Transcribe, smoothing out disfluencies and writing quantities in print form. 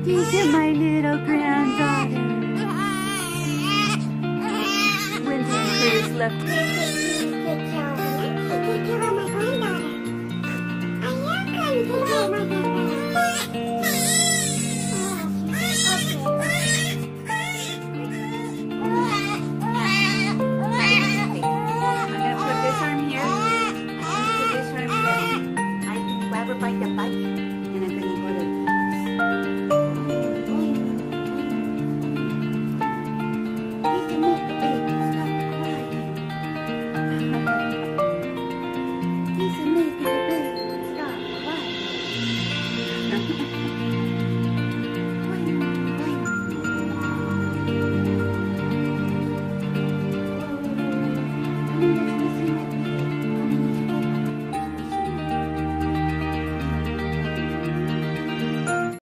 Look at my little granddaughter. Winter and Curtis left. Take care of my granddaughter. I am going to take care of my